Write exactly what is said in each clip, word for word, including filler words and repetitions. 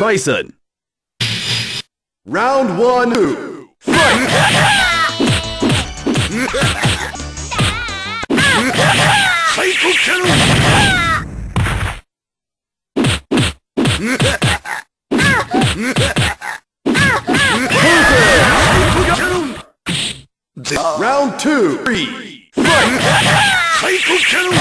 M.Bison. Round one, two, fight! Psycho Cannon! Round two, three, fight! Psycho Cannon!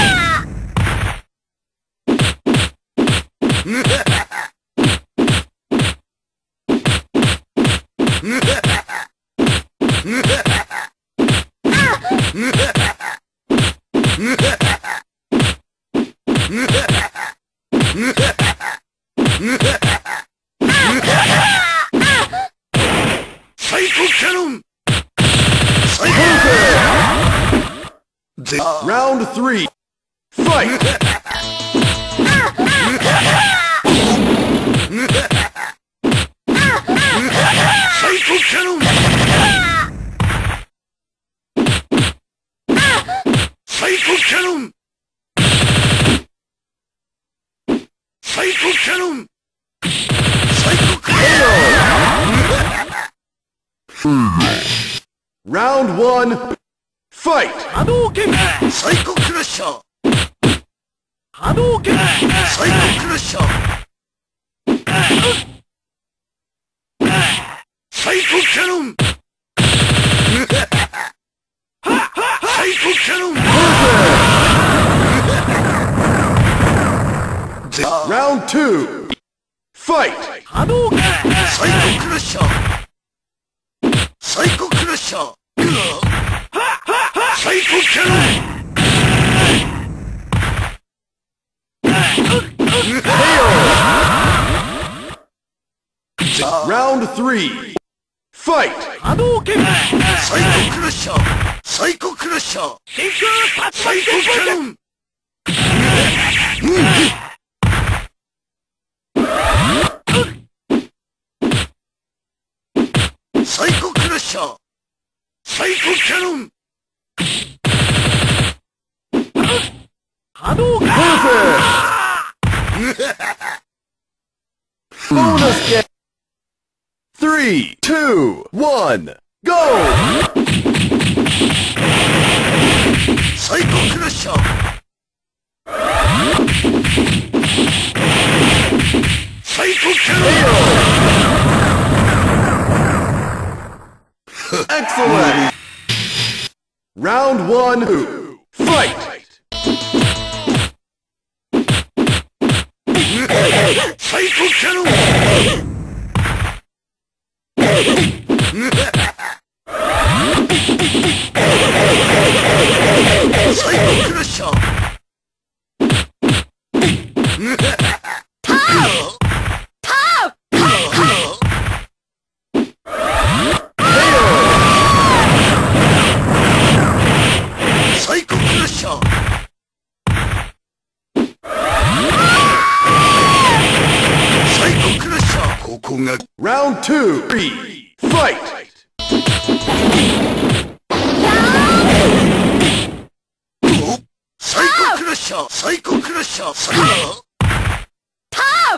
Psycho Cannon! Round three, fight! Psycho Cannon! Psycho Cannon! Psycho Cannon! Psycho Cannon! Round one, fight! Hadouken! Psycho Crusher! Hadouken! Psycho Crusher! Psycho Cannon! Psycho Cannon! Round two, fight! Hadouken! Psycho Crusher! Psycho Crusher! Psycho Cannon! Round three, fight! Hadouken! Psycho Crusher! Psycho Crusher! Psycho Cannon! Psycho Crusher! Psycho Cannon! Hadouken! Perfect! Bonus game! Three, two, one, go! Psycho Crusher! Psycho Cannon! Excellent! Round one, two, fight! Psycho Cannon! Psycho Crusher! Pow! Pow! Psycho Crusher! Psycho Crusher! Round two, three, fight! Psycho Crusher! Psycho Crusher! Psycho! Pow!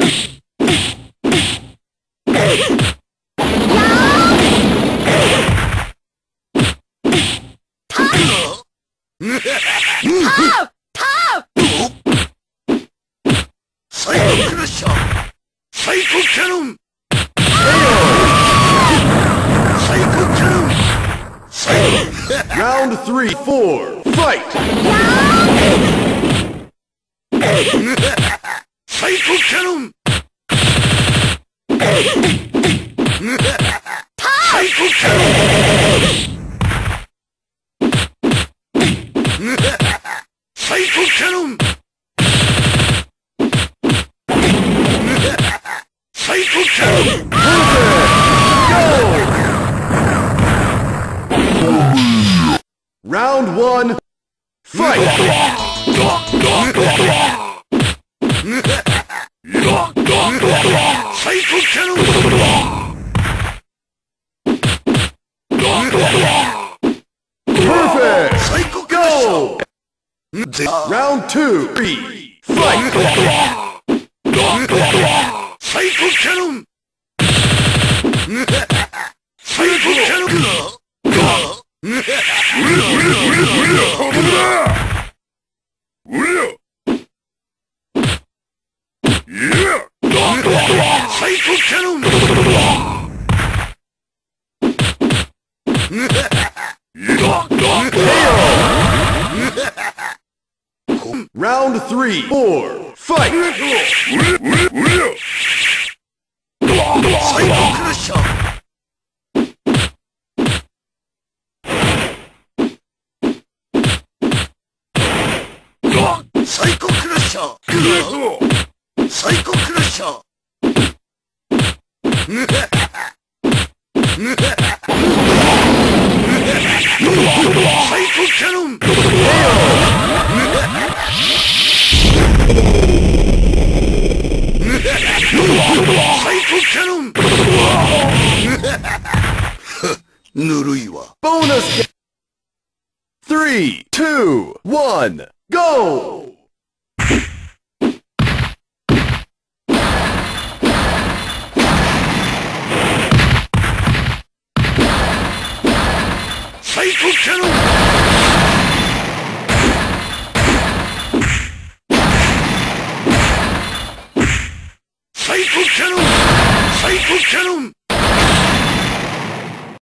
Pow! Pow! Psycho Crusher! Psycho Cannon! Psycho Cannon! Psycho! Round three, four, fight! Psycho Cannon! Psycho Cannon! Psycho Cannon! Psycho Cannon! Go! Round one, fight! Psycho Cannon! Perfect! Psycho Go! Crusher! Round two, three, fight! サイコキャノンサイコキャノンサイコキャノン Round three, four, fight! サイコクラッシャーサイコクラッシャーサイコクラッシャーサイコキャノンサイコキャノンぬるいわ Bonus! Three, two, one, go!